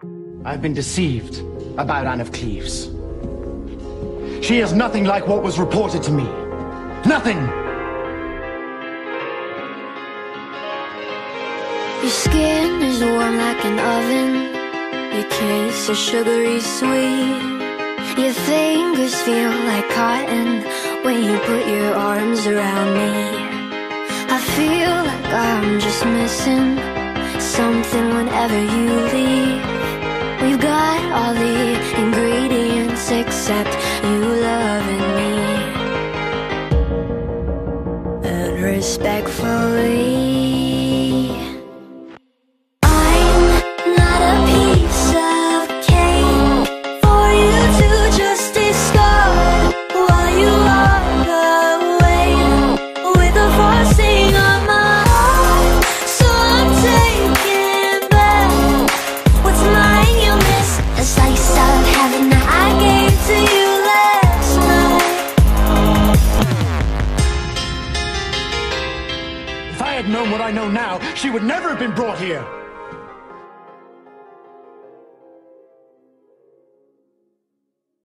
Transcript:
I've been deceived about Anne of Cleves. She is nothing like what was reported to me. Nothing! Your skin is warm like an oven. Your kiss is sugary sweet. Your fingers feel like cotton when you put your arms around me. I feel like I'm just missing something whenever you leave. We've got all the ingredients except you loving me. And respectfully, if I had known what I know now, she would never have been brought here.